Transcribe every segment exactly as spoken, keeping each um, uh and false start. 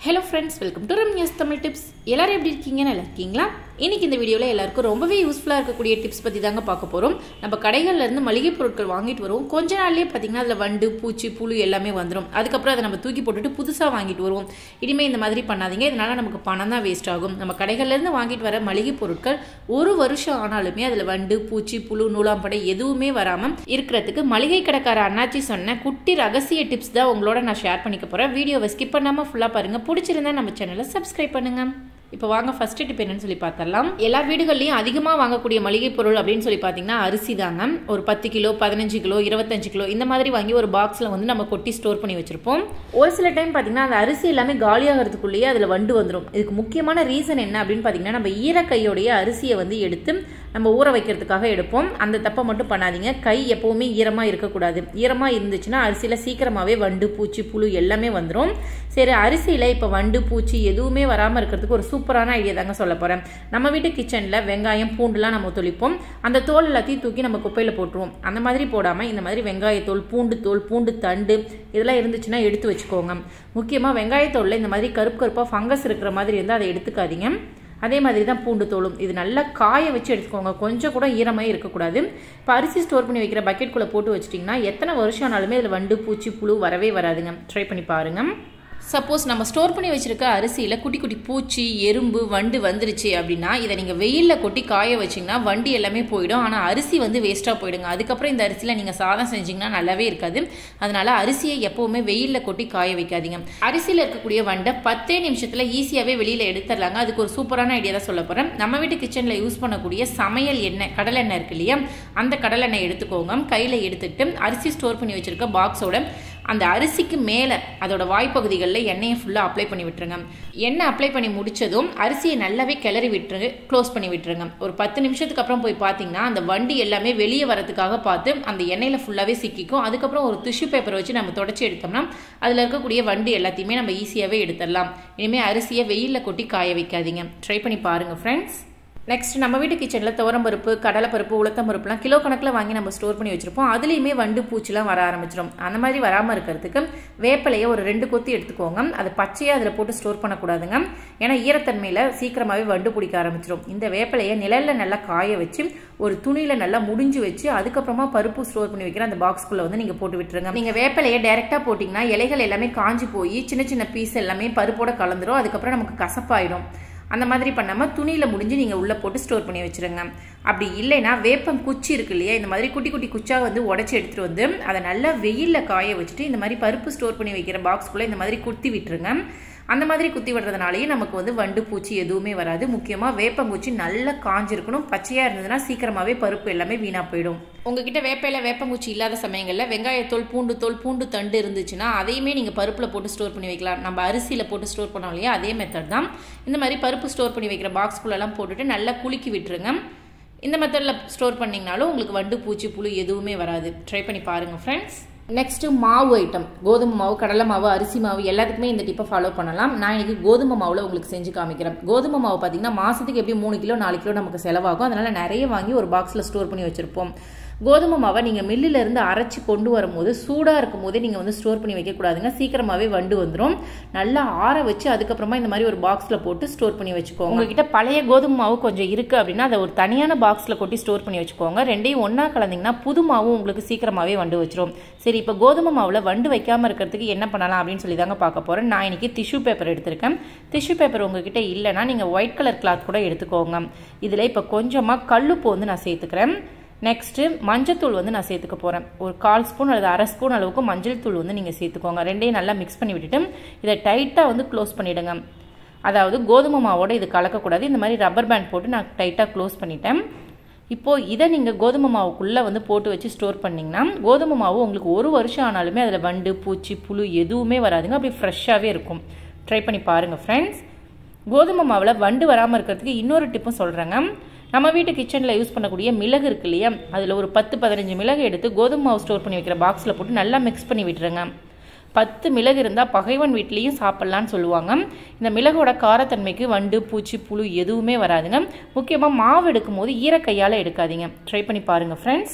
Hello friends, welcome to Ramya's Tamil Tips. எல்லாரும் எப்படி இருக்கீங்க? நல்லா இருக்கீங்களா? இன்னைக்கு இந்த வீடியோல எல்லாருக்கும் ரொம்பவே யூஸ்ஃபுல்லா இருக்கக்கூடிய டிப்ஸ் பத்தி தாங்க பார்க்க போறோம். நம்ம கடைகள்ல இருந்து மளிகை பொருட்கள் வாங்கிட்டு வரோம். கொஞ்ச நாள்லயே பாத்தீங்கன்னா அதுல வண்டு, பூச்சி, புழு எல்லாமே வந்துரும். அதுக்கு அப்புறம் அதை நம்ம தூக்கி போட்டுட்டு புதுசா வாங்கிட்டு வருவோம். இனிமே இந்த மாதிரி பண்ணாதீங்க. இதனால நமக்கு பணம் தான் வேஸ்ட் ஆகும். நம்ம கடைகள்ல இருந்து வாங்கிட்டு வர மளிகை பொருட்கள் ஒரு வருஷம் ஆனாலுமே அதுல வண்டு, பூச்சி, புழு, நூலாம்படை எதுவுமே வராம இருக்கிறதுக்கு மளிகை கடைக்கார அண்ணாச்சி சொன்ன குட்டி ரகசிய டிப்ஸ் தான் உங்களோட நான் ஷேர் பண்ணிக்க போறேன். வீடியோவை ஸ்கிப் பண்ணாம ஃபுல்லா பாருங்க. பிடிச்சிருந்தா நம்ம சேனலை சப்ஸ்கிரைப் பண்ணுங்க. இப்போ வாங்க ஃபர்ஸ்ட் டிப் என்னன்னு சொல்லி பார்த்தரலாம். எல்லா வீடுகள்லயும் அதிகமா வாங்கக்கூடிய மளிகை பொருள் அப்படின்னு சொல்லி பாத்தீங்கன்னா அரிசி தாங்க. ஒரு பத்து கிலோ, பதினஞ்சு கிலோ, இருபத்தஞ்சு கிலோ இந்த மாதிரி வாங்கி ஒரு பாக்ஸ்ல வந்து நம்ம கொட்டி ஸ்டோர் பண்ணி வச்சிருப்போம். ஒரு சில டைம் பாத்தீங்கன்னா அந்த அரிசி எல்லாமே காலியாகிறதுக்குள்ளேயே அதுல வண்டு வந்துடும். இதுக்கு முக்கியமான ரீசன் என்ன அப்படின்னு பாத்தீங்கன்னா நம்ம ஈரக்கையோடைய அரிசியை வந்து எடுத்து நம்ம ஊற வைக்கிறதுக்காக எடுப்போம். அந்த தப்பை மட்டும் பண்ணாதீங்க. கை எப்பவுமே ஈரமா இருக்கக்கூடாது. ஈரமா இருந்துச்சுன்னா அரிசியில சீக்கிரமாவே வண்டு, பூச்சி, புழு எல்லாமே வந்துடும். சரி, அரிசியில இப்ப வண்டு, பூச்சி எதுவுமே வராம இருக்கிறதுக்கு ஒரு சூப்பரான ஐடியா தாங்க சொல்ல போறேன். நம்ம வீட்டு கிச்சன்ல வெங்காயம், பூண்டுலாம் நம்ம தொளிப்போம். அந்த தோல் எல்லாத்தையும் தூக்கி நம்ம குப்பையில போட்டுருவோம். அந்த மாதிரி போடாம இந்த மாதிரி வெங்காயத்தோல், பூண்டு தோல், பூண்டு தண்டு இதெல்லாம் இருந்துச்சுன்னா எடுத்து வச்சுக்கோங்க. முக்கியமா வெங்காயத்தோல்ல இந்த மாதிரி கருப்பு கருப்பா ஃபங்கஸ் இருக்கிற மாதிரி இருந்தால் அதை எடுத்துக்காதீங்க. அதே மாதிரி தான் பூண்டு தோலும். இது நல்லா காய வச்சு எடுத்துக்கோங்க. கொஞ்சம் கூட ஈரமாகவே இருக்கக்கூடாது. இப்போ அரிசி ஸ்டோர் பண்ணி வைக்கிற பக்கெட்குள்ளே போட்டு வச்சிட்டிங்கன்னா எத்தனை வருஷம் ஆனாலுமே இதில் வண்டு, பூச்சி, புழு வரவே வராதுங்க. ட்ரை பண்ணி பாருங்க. சப்போஸ் நம்ம ஸ்டோர் பண்ணி வச்சிருக்க அரிசியில் குட்டி குட்டி பூச்சி, எறும்பு, வண்டு வந்துருச்சு அப்படின்னா இதை நீங்கள் வெயிலில் கொட்டி காய வச்சிங்கன்னா வண்டி எல்லாமே போயிடும். ஆனால் அரிசி வந்து வேஸ்ட்டாக போயிடுங்க. அதுக்கப்புறம் இந்த அரிசியில் நீங்கள் சாதம் செஞ்சிங்கன்னா நல்லாவே இருக்காது. அதனால அரிசியை எப்போவுமே வெயிலில் கொட்டி காய வைக்காதீங்க. அரிசியில் இருக்கக்கூடிய வண்டை பத்தே நிமிஷத்தில் ஈஸியாகவே வெளியில் எடுத்துடலாங்க. அதுக்கு ஒரு சூப்பரான ஐடியா தான் சொல்ல போகிறேன். நம்ம வீட்டு கிச்சனில் யூஸ் பண்ணக்கூடிய சமையல் எண்ணெய், கடலை எண்ணெய் இருக்கு இல்லையா, அந்த கடலை எண்ணெய் எடுத்துக்கோங்க. கையில் எடுத்துட்டு அரிசி ஸ்டோர் பண்ணி வச்சிருக்க பாக்ஸோட அந்த அரிசிக்கு மேலே அதோட வாய்ப்பகுதிகளில் எண்ணெயை ஃபுல்லாக அப்ளை பண்ணி விட்டுருங்க. எண்ணெய் அப்ளை பண்ணி முடிச்சதும் அரிசியை நல்லாவே கிளறி விட்டுருங்க, க்ளோஸ் பண்ணி விட்டுருங்க. ஒரு பத்து நிமிஷத்துக்கு அப்புறம் போய் பார்த்தீங்கன்னா அந்த வண்டி எல்லாமே வெளியே வரதுக்காக பார்த்து அந்த எண்ணெயில் ஃபுல்லாகவே சிக்கிக்கும். அதுக்கப்புறம் ஒரு டிஷ்யூ பேப்பரை வச்சு நம்ம தொடச்சி எடுத்தோம்னா அதில் இருக்கக்கூடிய வண்டி எல்லாத்தையுமே நம்ம ஈஸியாகவே எடுத்துடலாம். இனிமேல் அரிசியை வெயிலில் கொட்டி காய வைக்காதீங்க. ட்ரை பண்ணி பாருங்கள் ஃப்ரெண்ட்ஸ். நெக்ஸ்ட், நம்ம வீட்டு கிச்சனில் துவரம்பருப்பு, கடலைப்பருப்பு, உளுத்தம் பருப்புலாம் கிலோ கணக்கில் வாங்கி நம்ம ஸ்டோர் பண்ணி வச்சுருப்போம். அதுலேயுமே வண்டு, பூச்சிலாம் வர ஆரம்பிச்சிடும். அந்த மாதிரி வராமல் இருக்கிறதுக்கு வேப்பிலையை ஒரு ரெண்டு கொத்தி எடுத்துக்கோங்க. அதை பச்சையாக அதில் போட்டு ஸ்டோர் பண்ணக்கூடாதுங்க. ஏன்னா ஈரத்தன்மையில் சீக்கிரமாகவே வண்டு பிடிக்க ஆரம்பிச்சிடும். இந்த வேப்பிலையை நிழலில் நல்லா காய வச்சு ஒரு துணியில் நல்லா முடிஞ்சு வச்சு அதுக்கப்புறமா பருப்பு ஸ்டோர் பண்ணி வைக்கிற அந்த பாக்ஸ்குள்ளே வந்து நீங்கள் போட்டு விட்டுருங்க. நீங்கள் வேப்பிலையை டைரெக்டாக போட்டிங்கன்னா இலைகள் எல்லாமே காஞ்சி போய் சின்ன சின்ன பீஸ் எல்லாமே பருப்போட கலந்துரும். அதுக்கப்புறம் நமக்கு கசப்பாயிடும். அந்த மாதிரி பண்ணாமல் துணியில் முடிஞ்சு நீங்கள் உள்ளே போட்டு ஸ்டோர் பண்ணி வச்சுருங்க. அப்படி இல்லைன்னா வேப்பம் குச்சி இருக்கு இல்லையா, இந்த மாதிரி குட்டி குட்டி குச்சாக வந்து உடச்சி எடுத்துகிட்டு வந்து அதை நல்லா வெயிலில் காய வச்சுட்டு இந்த மாதிரி பருப்பு ஸ்டோர் பண்ணி வைக்கிற பாக்ஸ்குள்ளே இந்த மாதிரி குத்தி விட்டுருங்க. அந்த மாதிரி குத்தி விடுறதுனாலேயே நமக்கு வந்து வண்டு, பூச்சி எதுவுமே வராது. முக்கியமாக வேப்பங்குச்சி நல்லா காஞ்சிருக்கணும். பச்சையாக இருந்ததுன்னா சீக்கிரமாகவே பருப்பு எல்லாமே வீணாக போயிடும். உங்ககிட்ட வேப்பையில் வேப்பங்குச்சி இல்லாத சமயங்களில் வெங்காயத்தோல், பூண்டு தோல், பூண்டு தண்டு இருந்துச்சுன்னா அதையுமே நீங்கள் பருப்பில் போட்டு ஸ்டோர் பண்ணி வைக்கலாம். நம்ம அரிசியில் போட்டு ஸ்டோர் பண்ணோம் இல்லையா, அதே மெத்தட் தான். இந்த மாதிரி பருப்பு ஸ்டோர் பண்ணி வைக்கிற பாக்ஸ்குள்ளெல்லாம் போட்டுட்டு நல்லா குலுக்கி விட்டுருங்க. இந்த மெத்தடில் ஸ்டோர் பண்ணிங்கனாலும் உங்களுக்கு வண்டு, பூச்சி, புழு எதுவுமே வராது. ட்ரை பண்ணி பாருங்கள் ஃப்ரெண்ட்ஸ். நெக்ஸ்ட், மாவு ஐட்டம். கோதுமை மாவு, கடலை மாவு, அரிசி மாவு எல்லாத்துக்குமே இந்த டிப்பை ஃபாலோ பண்ணலாம். நான் இன்னைக்கு கோதுமை மாவில் உங்களுக்கு செஞ்சு காமிக்கிறேன். கோதுமை மாவு பார்த்தீங்கன்னா மாதத்துக்கு எப்படி மூணு கிலோ நாலு கிலோ நமக்கு செலவாகும். அதனால நிறைய வாங்கி ஒரு பாக்ஸில் ஸ்டோர் பண்ணி வச்சிருப்போம். கோதுமை மாவை நீங்கள் மில்லில் இருந்து அரைச்சி கொண்டு வரும்போது சூடாக இருக்கும் போதே நீங்கள் வந்து ஸ்டோர் பண்ணி வைக்கக்கூடாதுங்க. சீக்கிரமாகவே வண்டு வந்துடும். நல்லா ஆற வச்சு அதுக்கப்புறமா இந்த மாதிரி ஒரு பாக்ஸில் போட்டு ஸ்டோர் பண்ணி வச்சுக்கோங்க. உங்ககிட்ட பழைய கோதுமை மாவு கொஞ்சம் இருக்குது அப்படின்னா அதை ஒரு தனியான பாக்ஸில் கொட்டி ஸ்டோர் பண்ணி வச்சுக்கோங்க. ரெண்டையும் ஒன்றா கலந்தீங்கன்னா புது மாவும் உங்களுக்கு சீக்கிரமாகவே வண்டு வச்சிரும். சரி, இப்போ கோதுமை மாவில் வண்டு வைக்காமல் இருக்கிறதுக்கு என்ன பண்ணலாம் அப்படின்னு சொல்லி தாங்க பார்க்க போகிறேன். நான் இன்னைக்கு டிஷ்யூ பேப்பர் எடுத்திருக்கேன். டிஷ்யூ பேப்பர் உங்ககிட்ட இல்லைன்னா நீங்கள் ஒயிட் கலர் கிளாத் கூட எடுத்துக்கோங்க. இதில் இப்போ கொஞ்சமாக கல்லுப்பு வந்து நான் சேர்த்துக்கிறேன். நெக்ஸ்ட்டு மஞ்சள் வந்து நான் சேர்த்துக்க போகிறேன். ஒரு கால் ஸ்பூன் அல்லது அரை ஸ்பூன் அளவுக்கு மஞ்சள் தூள் வந்து நீங்கள் சேர்த்துக்கோங்க. ரெண்டையும் நல்லா மிக்ஸ் பண்ணி விட்டுட்டு இதை டைட்டாக வந்து க்ளோஸ் பண்ணிவிடுங்க. அதாவது கோதுமை மாவோட இது கலக்கக்கூடாது. இந்த மாதிரி ரப்பர் பேண்ட் போட்டு நான் டைட்டாக க்ளோஸ் பண்ணிட்டேன். இப்போது இதை நீங்கள் கோதுமை மாவுக்குள்ளே வந்து போட்டு வச்சு ஸ்டோர் பண்ணிங்கன்னா கோதுமை மாவு உங்களுக்கு ஒரு வருஷம் ஆனாலுமே அதில் வண்டு, பூச்சி, புழு எதுவுமே வராதுங்க. அப்படி ஃப்ரெஷ்ஷாகவே இருக்கும். ட்ரை பண்ணி பாருங்கள் ஃப்ரெண்ட்ஸ். கோதுமை மாவில் வண்டு வராமல் இருக்கிறதுக்கு இன்னொரு டிப்பும் சொல்கிறேங்க. நம்ம வீட்டு கிச்சனில் யூஸ் பண்ணக்கூடிய மிளகு இருக்கு இல்லையா, அதில் ஒரு பத்து பதினஞ்சு மிளகு எடுத்து கோதுமை மாவு ஸ்டோர் பண்ணி வைக்கிற பாக்ஸில் போட்டு நல்லா மிக்ஸ் பண்ணி விட்டுருங்க. பத்து மிளகு இருந்தால் பகைவன் வீட்லேயும் சாப்பிட்லான்னு சொல்லுவாங்க. இந்த மிளகோட காரத்தன்மைக்கு வண்டு, பூச்சி, புழு எதுவுமே வராதுங்க. முக்கியமாக மாவு எடுக்கும் போது ஈரக்கையால் எடுக்காதீங்க. ட்ரை பண்ணி பாருங்கள் ஃப்ரெண்ட்ஸ்.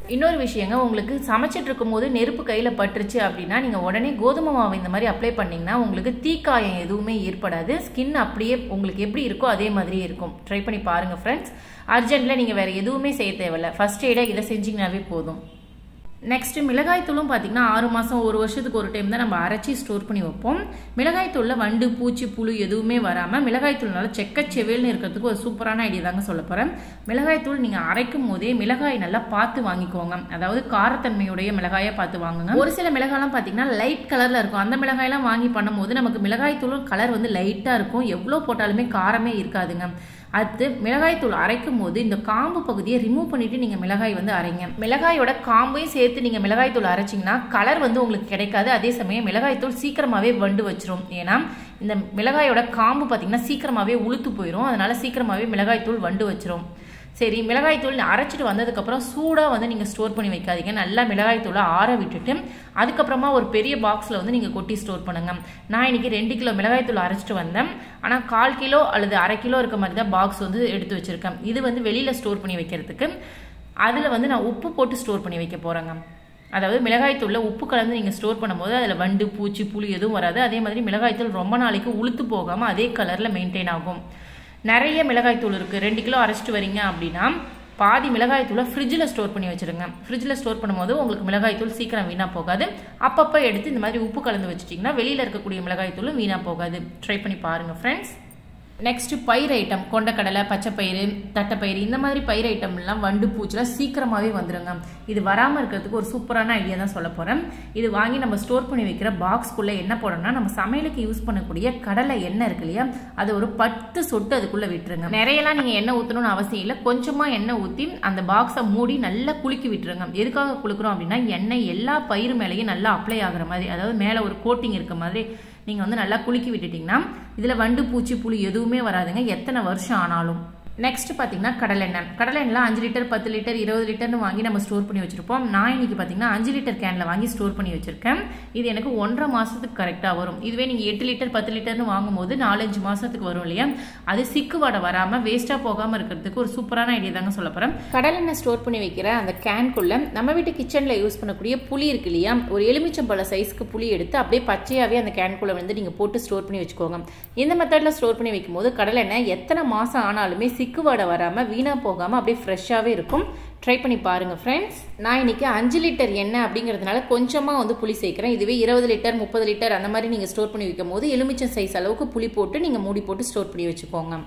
இன்னொரு விஷயங்க, உங்களுக்கு சமைச்சிட்டு இருக்கும்போது நெருப்பு கையில் பட்டுருச்சு அப்படின்னா நீங்கள் உடனே கோதுமை மாவு இந்த மாதிரி அப்ளை பண்ணிங்கன்னா உங்களுக்கு தீக்காயம் எதுவுமே ஏற்படாது. ஸ்கின் அப்படியே உங்களுக்கு எப்படி இருக்கோ அதே மாதிரியே இருக்கும். ட்ரை பண்ணி பாருங்கள் ஃப்ரெண்ட்ஸ். அர்ஜென்ட்டில் நீங்கள் வேறு எதுவுமே செய்ய தேவையில்லை. ஃபர்ஸ்ட் எய்டாக இதை செஞ்சிங்கனாவே போதும். நெக்ஸ்ட்டு மிளகாய் தூளும் பார்த்திங்கன்னா ஆறு மாதம் ஒரு வருஷத்துக்கு ஒரு டைம் தான் நம்ம அரைச்சி ஸ்டோர் பண்ணி வைப்போம். மிளகாய் தூளில் வண்டு பூச்சி புழு எதுவுமே வராமல் மிளகாய் தூள்னால செக்கச்செவேல்னு இருக்கிறதுக்கு ஒரு சூப்பரான ஐடியா தாங்க சொல்ல போகிறேன். மிளகாய் தூள் நீங்கள் அரைக்கும் போதே மிளகாய் நல்லா பார்த்து வாங்கிக்கோங்க. அதாவது காரத்தன்மையுடைய மிளகாயை பார்த்து வாங்குங்க. ஒரு சில மிளகாயெல்லாம் பார்த்தீங்கன்னா லைட் கலரில் இருக்கும். அந்த மிளகாயெல்லாம் வாங்கி பண்ணும்போது நமக்கு மிளகாய் தூளும் கலர் வந்து லைட்டாக இருக்கும். எவ்வளோ போட்டாலுமே காரமே இருக்காதுங்க. அடுத்து மிளகாய் தூள் அரைக்கும் போது இந்த காம்பு பகுதியை ரிமூவ் பண்ணிட்டு நீங்க மிளகாய் வந்து அரைங்க. மிளகாயோட காம்பையும் சேர்த்து நீங்க மிளகாய் தூள் அரைச்சிங்கன்னா கலர் வந்து உங்களுக்கு கிடைக்காது. அதே சமயம் மிளகாய் தூள் சீக்கிரமாவே வண்டு வச்சிரும். ஏன்னா இந்த மிளகாயோட காம்பு பார்த்தீங்கன்னா சீக்கிரமாவே உளுத்து போயிடும். அதனால சீக்கிரமாவே மிளகாய் தூள் வண்டு வச்சிரும். சரி, மிளகாய் தூள் அரைச்சிட்டு வந்ததுக்கப்புறம் சூடாக வந்து நீங்கள் ஸ்டோர் பண்ணி வைக்காதீங்க. நல்லா மிளகாய் தூளை ஆற விட்டுட்டு அதுக்கப்புறமா ஒரு பெரிய பாக்ஸில் வந்து நீங்கள் கொட்டி ஸ்டோர் பண்ணுங்க. நான் இன்னைக்கு ரெண்டு கிலோ மிளகாய் தூள் அரைச்சிட்டு வந்தேன். ஆனால் கால் கிலோ அல்லது அரை கிலோ இருக்க மாதிரி தான் பாக்ஸ் வந்து எடுத்து வச்சிருக்கேன். இது வந்து வெளியில் ஸ்டோர் பண்ணி வைக்கிறதுக்கு. அதில் வந்து நான் உப்பு போட்டு ஸ்டோர் பண்ணி வைக்க போகிறேங்க. அதாவது மிளகாய் தூளில் உப்பு கலந்து நீங்கள் ஸ்டோர் பண்ணும்போது அதில் வண்டு பூச்சி புழு எதுவும் வராது. அதே மாதிரி மிளகாய் தூள் ரொம்ப நாளைக்கு உளுத்து போகாமல் அதே கலரில் மெயின்டைன் ஆகும். நிறைய மிளகாய் தூள் இருக்குது. ரெண்டு கிலோ அரைச்சிட்டு வரீங்க அப்படின்னா பாதி மிளகாய் தூளை ஃப்ரிட்ஜில் ஸ்டோர் பண்ணி வச்சுருங்க. ஃப்ரிட்ஜில் ஸ்டோர் பண்ணும்போது உங்களுக்கு மிளகாய் தூள் சீக்கிரம் வீணாக போகாது. அப்பப்போ எடுத்து இந்த மாதிரி உப்பு கலந்து வச்சுட்டிங்கன்னா வெளியில் இருக்கக்கூடிய மிளகாய் தூளும் வீணாக போகாது. ட்ரை பண்ணி பாருங்கள் ஃப்ரெண்ட்ஸ். நெக்ஸ்ட் பயிர் ஐட்டம், கொண்டக்கடலை, பச்சைப்பயிறு, தட்டைப்பயிறு, இந்த மாதிரி பயிர் ஐட்டம்லாம் வண்டு பூச்சிலாம் சீக்கிரமாகவே வந்துடுங்க. இது வராமல் இருக்கிறதுக்கு ஒரு சூப்பரான ஐடியா தான் சொல்ல போகிறேன். இது வாங்கி நம்ம ஸ்டோர் பண்ணி வைக்கிற பாக்ஸ்க்குள்ளே என்ன போடணும்னா நம்ம சமையலுக்கு யூஸ் பண்ணக்கூடிய கடலை எண்ணெய் இருக்கு இல்லையா, அது ஒரு பத்து சொட்டு அதுக்குள்ளே விட்டுருங்க. நிறையலாம் நீங்கள் எண்ணெய் ஊற்றணும்னு அவசியம் இல்லை. கொஞ்சமாக எண்ணெய் ஊற்றி அந்த பாக்ஸை மூடி நல்லா குலுக்கி விட்டுருங்க. எதுக்காக குளுக்குறோம் அப்படின்னா எண்ணெய் எல்லா பயிர் மேலேயும் நல்லா அப்ளை ஆகிற மாதிரி, அதாவது மேலே ஒரு கோட்டிங் இருக்க மாதிரி நீங்கள் வந்து நல்லா குலுக்கி விட்டுட்டிங்கன்னா இதில் வண்டு பூச்சி புழு எதுவுமே வராதுங்க, எத்தனை வருஷம் ஆனாலும். நெக்ஸ்ட் பார்த்தீங்கன்னா கடலெண்ணெய். கடலெண்ணெய் அஞ்சு லிட்டர் பத்து லிட்டர் இருபது லிட்டர்னு வாங்கி நம்ம ஸ்டோர் பண்ணி வச்சிருப்போம். நான் இன்னைக்கு பார்த்தீங்கன்னா அஞ்சு லிட்டர் கேனில் வாங்கி ஸ்டோர் பண்ணி வச்சிருக்கேன். இது எனக்கு ஒன்றரை மாதத்துக்கு கரெக்டாக வரும். இதுவே நீங்கள் எட்டு லிட்டர் பத்து லிட்டர்னு வாங்கும்போது நாலஞ்சு மாதத்துக்கு வரும் இல்லையா. அது சிக்கு வடை வராமல் வேஸ்ட்டாக போகாமல் இருக்கிறதுக்கு ஒரு சூப்பரான ஐடியா தாங்க சொல்ல போகிறேன். கடலெண்ணெய் ஸ்டோர் பண்ணி வைக்கிற அந்த கேனுக்குள்ளே நம்ம வீட்டு கிச்சனில் யூஸ் பண்ணக்கூடிய புளி இருக்கு இல்லையா, ஒரு எலுமிச்சம்பழ சைஸ்க்கு புளி எடுத்து அப்படியே பச்சையாகவே அந்த கேனுக்குள்ளே வந்து நீங்கள் போட்டு ஸ்டோர் பண்ணி வச்சுக்கோங்க. இந்த மெத்தடில் ஸ்டோர் பண்ணி வைக்கும்போது கடலெண்ணெய் எத்தனை மாதம் ஆனாலுமே சிக்கு வடை வராமல் வீணாக போகாமல் அப்படியே ஃப்ரெஷ்ஷாகவே இருக்கும். ட்ரை பண்ணி பாருங்க ஃப்ரெண்ட்ஸ். நான் இன்னைக்கு அஞ்சு லிட்டர் எண்ணெய் அப்படிங்கிறதுனால கொஞ்சமாக வந்து புளி சேர்க்குறேன். இதுவே இருபது லிட்டர் முப்பது லிட்டர் அந்த மாதிரி நீங்கள் ஸ்டோர் பண்ணி வைக்கும் போது எலுமிச்சம் சைஸ் அளவுக்கு புளி போட்டு நீங்கள் மூடி போட்டு ஸ்டோர் பண்ணி வச்சுக்கோங்க.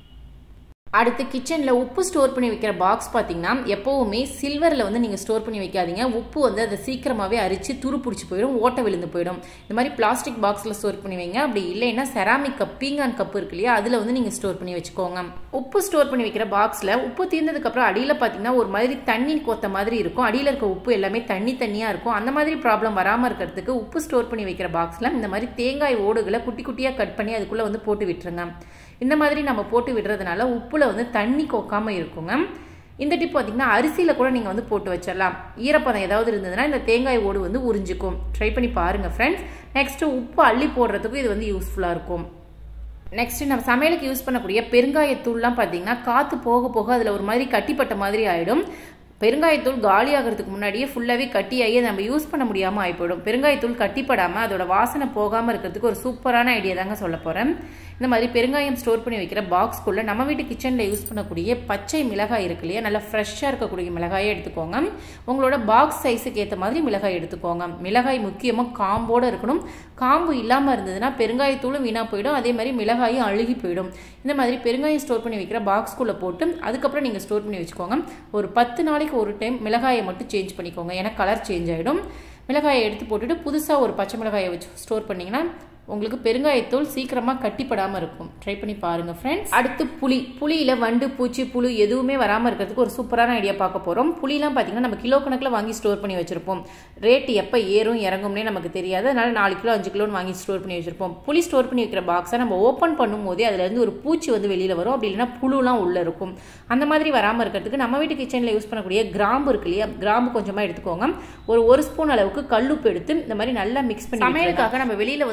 அடுத்து கிச்சனில் உப்பு ஸ்டோர் பண்ணி வைக்கிற பாக்ஸ் பார்த்தீங்கன்னா எப்போவுமே சில்வரில் வந்து நீங்கள் ஸ்டோர் பண்ணி வைக்காதீங்க. உப்பு வந்து அதை சீக்கிரமாகவே அரிச்சு துரு பிடிச்சி போயிடும், ஓட்டை விழுந்து போயிடும். இந்த மாதிரி பிளாஸ்டிக் பாக்ஸில் ஸ்டோர் பண்ணி வைங்க. அப்படி இல்லைன்னா செராமிக் கப், பீங்கான் கப் இருக்கு இல்லையா, அதில் வந்து நீங்கள் ஸ்டோர் பண்ணி வச்சுக்கோங்க. உப்பு ஸ்டோர் பண்ணி வைக்கிற பாக்ஸில் உப்பு தீர்ந்ததுக்கப்புறம் அடியில் பார்த்தீங்கன்னா ஒரு மாதிரி தண்ணி கொத்த மாதிரி இருக்கும். அடியில் இருக்க உப்பு எல்லாமே தண்ணி தண்ணியாக இருக்கும். அந்த மாதிரி ப்ராப்ளம் வராமல் இருக்கிறதுக்கு உப்பு ஸ்டோர் பண்ணி வைக்கிற பாக்ஸில் இந்த மாதிரி தேங்காய் ஓடுகளை குட்டி குட்டியாக கட் பண்ணி அதுக்குள்ளே வந்து போட்டு விட்டுருங்க. இந்த மாதிரி நம்ம போட்டு விடுறதுனால உப்புல வந்து தண்ணி கொக்காம இருக்குங்க. இந்த டிப் பார்த்தீங்கன்னா அரிசியில் கூட நீங்கள் வந்து போட்டு வச்சிடலாம். ஈரப்பதம் ஏதாவது இருந்ததுன்னா இந்த தேங்காய் ஓடு வந்து உறிஞ்சிக்கும். ட்ரை பண்ணி பாருங்கள் ஃப்ரெண்ட்ஸ். நெக்ஸ்ட்டு உப்பு அள்ளி போடுறதுக்கும் இது வந்து யூஸ்ஃபுல்லாக இருக்கும். நெக்ஸ்ட் நம்ம சமையலுக்கு யூஸ் பண்ணக்கூடிய பெருங்காயத்தூள்லாம் பார்த்தீங்கன்னா காற்று போக போக அதில் ஒரு மாதிரி கட்டிப்பட்ட மாதிரி ஆகிடும். பெருங்காயத்தூள் காலி ஆகிறதுக்கு முன்னாடியே ஃபுல்லாகவே கட்டியாகி நம்ம யூஸ் பண்ண முடியாமல் ஆகிப்போடும். பெருங்காயத்தூள் கட்டிப்படாமல் அதோட வாசனை போகாமல் இருக்கிறதுக்கு ஒரு சூப்பரான ஐடியா தாங்க சொல்ல போகிறேன். இந்த மாதிரி பெருங்காயம் ஸ்டோர் பண்ணி வைக்கிற பாக்ஸ்க்குள்ளே நம்ம வீட்டு கிச்சனில் யூஸ் பண்ணக்கூடிய பச்சை மிளகாய் இருக்கு இல்லையா, நல்லா ஃப்ரெஷ்ஷாக இருக்கக்கூடிய மிளகாயை எடுத்துக்கோங்க. உங்களோட பாக்ஸ் சைஸுக்கு ஏற்ற மாதிரி மிளகாய் எடுத்துக்கோங்க. மிளகாய் முக்கியமாக காம்போடு இருக்கணும். காம்பு இல்லாமல் இருந்ததுன்னா பெருங்காயத்தூளும் வீணாக போயிடும், அதே மாதிரி மிளகாயும் அழுகி போயிடும். இந்த மாதிரி பெருங்காயம் ஸ்டோர் பண்ணி வைக்கிற பாக்ஸ்க்குள்ளே போட்டு அதுக்கப்புறம் நீங்கள் ஸ்டோர் பண்ணி வச்சுக்கோங்க. ஒரு பத்து நாளைக்கு ஒரு டைம் மிளகாயை மட்டும் சேஞ்ச் பண்ணிக்கோங்க, ஏன்னா கலர் சேஞ்ச் ஆகிடும். மிளகாயை எடுத்து போட்டுட்டு புதுசாக ஒரு பச்சை மிளகாயை வச்சு ஸ்டோர் பண்ணிங்கன்னா உங்களுக்கு பெருங்காயத்தூள் சீக்கிரமாக கட்டிப்படாமல் இருக்கும். ட்ரை பண்ணி பாருங்கள் ஃப்ரெண்ட்ஸ். அடுத்து புளி. புளியில் வண்டு பூச்சி புழு எதுவுமே வராமல் இருக்கிறதுக்கு ஒரு சூப்பரான ஐடியா பார்க்க போகிறோம். புளிலாம் பார்த்தீங்கன்னா நம்ம கிலோ கணக்கில் வாங்கி ஸ்டோர் பண்ணி வச்சுருப்போம். ரேட் எப்போ ஏறும் இறங்கும்னே நமக்கு தெரியாது. அதனால் நாலு கிலோ அஞ்சு கிலோன்னு வாங்கி ஸ்டோர் பண்ணி வச்சுருப்போம். புளி ஸ்டோர் பண்ணி வைக்கிற பாக்ஸை நம்ம ஓப்பன் பண்ணும் போதே அதுலேருந்து ஒரு பூச்சி வந்து வெளியில் வரும். அப்படி இல்லைன்னா புழுலாம் உள்ளே இருக்கும். அந்த மாதிரி வராமல் இருக்கிறதுக்கு நம்ம வீட்டு கிச்சனில் யூஸ் பண்ணக்கூடிய கிராம்பு இருக்கு இல்லையா, கிராம்பு கொஞ்சமாக எடுத்துக்கோங்க. ஒரு ஒரு ஸ்பூன் அளவுக்கு கல்லுப்பு எடுத்து இந்த மாதிரி நல்லா மிக்ஸ் பண்ணி சமையலுக்காக நம்ம வெளியில் வந்து புளி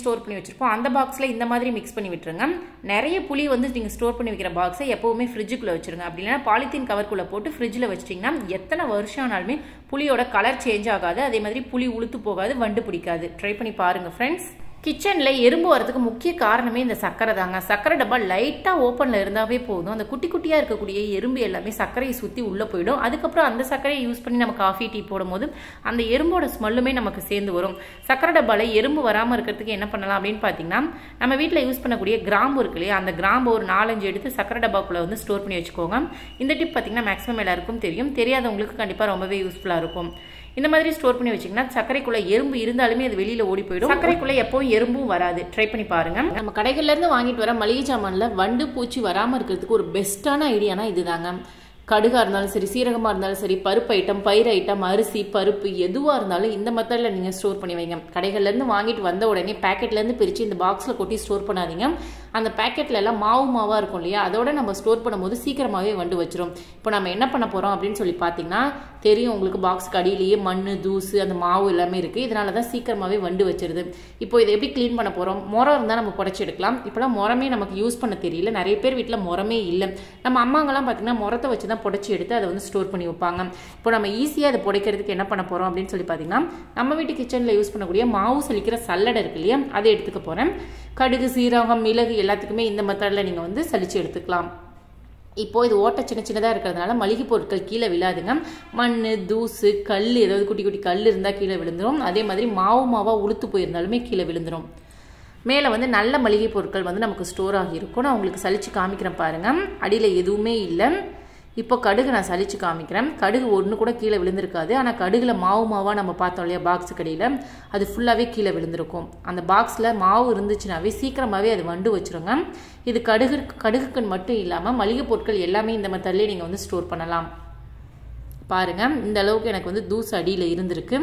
ஸ்டோர் பண்ணி வச்சுருப்போம் அந்த பாக்ஸில் இந்த மாதிரி மிக்ஸ் பண்ணி விட்டுருங்க. நிறைய புளி வந்து நீங்கள் ஸ்டோர் பண்ணி வைக்கிற பாக்ஸை எப்போவுமே ஃப்ரிட்ஜுக்குள்ளே வச்சுருங்க. அப்படி இல்லைன்னா பாலித்தீன் கவர்க்குள்ளே போட்டு ஃப்ரிட்ஜில் வச்சிட்டிங்கன்னா எத்தனை வருஷம் ஆனாலுமே புளியோட கலர் சேஞ்ச் ஆகாது. அதே மாதிரி புளி உளுத்து போகாது, வண்டு பிடிக்காது. ட்ரை பண்ணி பாருங்கள் ஃப்ரெண்ட்ஸ். கிச்சனில் எறும்பு வரதுக்கு முக்கிய காரணமே இந்த சர்க்கரை தாங்க. சர்க்கரை டப்பா லைட்டாக ஓப்பனில் இருந்தாவே போதும், அந்த குட்டி குட்டியாக இருக்கக்கூடிய எறும்பு எல்லாமே சர்க்கரையை சுற்றி உள்ளே போயிடும். அதுக்கப்புறம் அந்த சர்க்கரையை யூஸ் பண்ணி நம்ம காஃபி டீ போடும் போது அந்த எறும்போட ஸ்மெல்லுமே நமக்கு சேர்ந்து வரும். சர்க்கரை டப்பாவில் எறும்பு வராமல் இருக்கிறதுக்கு என்ன பண்ணலாம் அப்படின்னு பார்த்தீங்கன்னா, நம்ம வீட்டில் யூஸ் பண்ணக்கூடிய கிராம்பு இருக்கு இல்லையா, அந்த கிராம்பு ஒரு நாலஞ்சு எடுத்து சர்க்கரை டப்பாக்குள்ளே வந்து ஸ்டோர் பண்ணி வச்சுக்கோங்க. இந்த டிப் பார்த்தீங்கன்னா மேக்ஸிமம் எல்லாருக்கும் தெரியும், தெரியாதவங்களுக்கு கண்டிப்பாக ரொம்பவே யூஸ்ஃபுல்லாக இருக்கும். இந்த மாதிரி ஸ்டோர் பண்ணி வச்சிங்கன்னா சர்க்கரைக்குள்ள எறும்பு இருந்தாலுமே அது வெளியில ஓடி போயிடும். சர்க்கரைக்குள்ள எப்பவும் எறும்பும் வராது. ட்ரை பண்ணி பாருங்க. நம்ம கடைகள்ல இருந்து வாங்கிட்டு வர மளிகை சாமான்ல வண்டு பூச்சி வராம இருக்கிறதுக்கு ஒரு பெஸ்டான ஐடியானா இதுதாங்க. கடுகா இருந்தாலும் சரி, சீரகமா இருந்தாலும் சரி, பருப்பு ஐட்டம், பயிர் ஐட்டம், அரிசி, பருப்பு எதுவா இருந்தாலும் இந்த மெத்தட்ல நீங்க ஸ்டோர் பண்ணி வைங்க. கடைகள்ல இருந்து வாங்கிட்டு வந்த உடனே பேக்கெட்ல இருந்து பிரிச்சு இந்த பாக்ஸ்ல கொட்டி ஸ்டோர் பண்ணாதீங்க. அந்த பேக்கெட்ல எல்லாம் மாவு மாவா இருக்கும் இல்லையா, அதோட நம்ம ஸ்டோர் பண்ணும்போது சீக்கிரமாவே வண்டு வச்சிரும். இப்போ நம்ம என்ன பண்ண போறோம் அப்படின்னு சொல்லி பாத்தீங்கன்னா தெரியும் உங்களுக்கு, பாக்ஸ்க்கு அடியிலேயே மண்ணு, தூசு, அந்த மாவு எல்லாமே இருக்கு. இதனாலதான் சீக்கிரமாவே வண்டு வச்சிருது. இப்போ இதை எப்படி கிளீன் பண்ண போறோம்? முறம் இருந்தா நம்ம புடைச்சி எடுக்கலாம். இப்பெல்லாம் முறமே நமக்கு யூஸ் பண்ண தெரியல, நிறைய பேர் வீட்டுல முறமே இல்லை. நம்ம அம்மாங்கெல்லாம் பாத்தீங்கன்னா முறத்தை வச்சுதான் புடைச்சி எடுத்து அதை வந்து ஸ்டோர் பண்ணி வைப்பாங்க. இப்போ நம்ம ஈஸியா அதை புடைக்கிறதுக்கு என்ன பண்ண போறோம் அப்படின்னு சொல்லி பாத்தீங்கன்னா, நம்ம வீட்டு கிச்சன்ல யூஸ் பண்ணக்கூடிய மாவு சலிக்கிற சல்லடை இருக்கு இல்லையா, அதை எடுத்துக்க போறேன். கடுகு, சீரகம், மிளகு எல்லாத்துக்குமே இந்த மெத்தட்ல நீங்க வந்து சலிச்சு எடுத்துக்கலாம். இப்போ இது ஓட்ட சின்ன சின்னதாக இருக்கிறதுனால மளிகை பொருட்கள் கீழே விழாதுங்க. மண், தூசு, கல், ஏதாவது குட்டி குட்டி கல் இருந்தால் கீழே விழுந்துடும். அதே மாதிரி மாவு மாவாக உளுத்து போயிருந்தாலுமே கீழே விழுந்துடும். மேலே வந்து நல்ல மளிகை பொருட்கள் வந்து நமக்கு ஸ்டோர் ஆகியிருக்கும். நான் உங்களுக்கு சலிச்சு காமிக்கிறேன் பாருங்க. அடியில் எதுவுமே இல்லை. இப்போ கடுகு நான் சலிச்சு காமிக்கிறேன். கடுகு ஒன்று கூட கீழே விழுந்திருக்காது. ஆனால் கடுகுல மாவு மாவாக நம்ம பார்த்தோம் இல்லையா பாக்ஸு கடையில், அது ஃபுல்லாகவே கீழே விழுந்திருக்கும். அந்த பாக்ஸில் மாவு இருந்துச்சுனாவே சீக்கிரமாகவே அது வண்டு வச்சுருங்க. இது கடுகு கடுகுக்குன்னு மட்டும் இல்லாமல் மளிகை பொருட்கள் எல்லாமே இந்த மெத்தட்லேயே நீங்கள் வந்து ஸ்டோர் பண்ணலாம். பாருங்கள், இந்த அளவுக்கு எனக்கு வந்து தூசு அடியில் இருந்திருக்கு.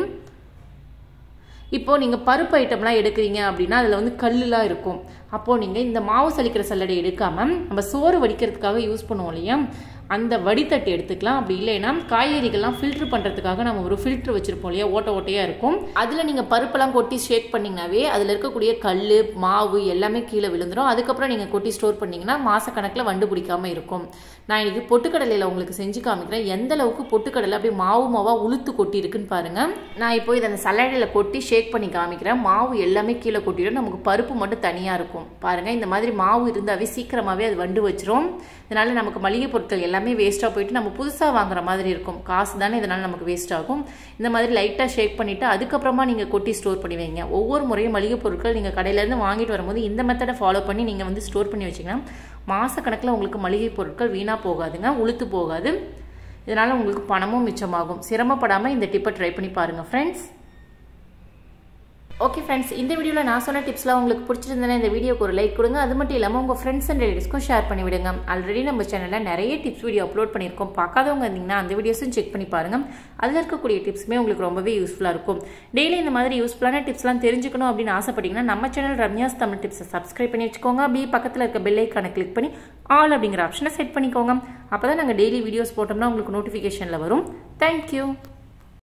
இப்போ நீங்கள் பருப்பு ஐட்டம்லாம் எடுக்கிறீங்க அப்படின்னா அதில் வந்து கல்லுலாம் இருக்கும். அப்போது நீங்கள் இந்த மாவு சலிக்கிற சல்லடை எடுக்காமல் நம்ம சோறு வடிக்கிறதுக்காக யூஸ் பண்ணுவோம் இல்லையா, அந்த வடித்தட்டு எடுத்துக்கலாம். அப்படி இல்லைன்னா காய்கறிகள்லாம் ஃபில்டர் பண்ணுறதுக்காக நம்ம ஒரு ஃபில்டர் வச்சுருப்போம் இல்லையா, ஓட்ட ஓட்டையாக இருக்கும். அதில் நீங்கள் பருப்பெல்லாம் கொட்டி ஷேக் பண்ணிங்கனாவே அதில் இருக்கக்கூடிய கல், மாவு எல்லாமே கீழே விழுந்துடும். அதுக்கப்புறம் நீங்கள் கொட்டி ஸ்டோர் பண்ணிங்கன்னா மாதக்கணக்கில் வண்டு பிடிக்காமல் இருக்கும். நான் இன்றைக்கி பொட்டுக்கடலையில் உங்களுக்கு செஞ்சு காமிக்கிறேன் எந்த அளவுக்கு பொட்டுக்கடலை அப்படியே மாவு மாவாக உளுத்து கொட்டி இருக்குன்னு பாருங்கள். நான் இப்போ இதை அந்த சல்லடையில் கொட்டி ஷேக் பண்ணி காமிக்கிறேன். மாவு எல்லாமே கீழே கொட்டிடும், நமக்கு பருப்பு மட்டும் தனியாக இருக்கும். பாருங்கள், இந்த மாதிரி மாவு இருந்தாவே சீக்கிரமாகவே அது வண்டு வச்சிரும். இதனால் நமக்கு மளிகை பொருட்கள் எல்லாமே வேஸ்ட்டாக போயிட்டு நம்ம புதுசாக வாங்குற மாதிரி இருக்கும். காசு தானே இதனால் நமக்கு வேஸ்ட் ஆகும். இந்த மாதிரி லைட்டாக ஷேக் பண்ணிவிட்டு அதுக்கப்புறமா நீங்கள் கொட்டி ஸ்டோர் பண்ணி வைங்க. ஒவ்வொரு முறையும் மளிகை பொருட்கள் நீங்கள் கடையிலேருந்து வாங்கிட்டு வரும்போது இந்த மெத்தடை ஃபாலோ பண்ணி நீங்கள் வந்து ஸ்டோர் பண்ணி வச்சிங்கன்னா மாதக்கணக்கில் உங்களுக்கு மளிகை பொருட்கள் வீணாக போகாதுங்க, உளுத்து போகாது. இதனால் உங்களுக்கு பணமும் மிச்சமாகும். சிரமப்படாமல் இந்த டிப்பை ட்ரை பண்ணி பாருங்கள் ஃப்ரெண்ட்ஸ். ஓகே ஃப்ரெண்ட்ஸ், இந்த வீடியோவில் நான் சொன்ன டிப்ஸ்லாம் உங்களுக்கு பிடிச்சிருந்தேன்னா இந்த வீடியோக்கு ஒரு லைக் கொடுங்க. அது மட்டும் இல்லாமல் உங்கள் ஃப்ரெண்ட்ஸ் அண்ட் ரிலேட்டிவ்ஸ்க்கும் ஷேர் பண்ணி விடுங்க. ஆல்ரெடி நம்ம சேனலில் நிறைய டிப்ஸ் வீடியோ அப்லோட் பண்ணியிருக்கோம். பார்க்காதவங்க இருந்தீங்கன்னா அந்த வீடியோஸும் செக் பண்ணி பாருங்கள். அதில் இருக்கக்கூடிய டிப்ஸுமே உங்களுக்கு ரொம்பவே யூஸ்ஃபுல்லாக இருக்கும். டெய்லி இந்த மாதிரி யூஸ்ஃபுல்லான டிப்ஸ்லாம் தெரிஞ்சுக்கணும் அப்படின்னு ஆசைப்பட்டீங்கன்னா நம்ம சேனல் ரம்யாஸ் தமிழ் டிப்ஸை சப்ஸ்கிரைப் பண்ணி வச்சுக்கோங்க. அப்படியே பக்கத்தில் இருக்க பெல் ஐக்கானை கிளிக் பண்ணி ஆல் அப்படிங்கிற ஆப்ஷனை செட் பண்ணிக்கோங்க. அப்போ தான் நாங்கள் டெய்லி வீடியோஸ் போட்டோம்னா உங்களுக்கு நோட்டிஃபிகேஷனில் வரும். தேங்க்யூ.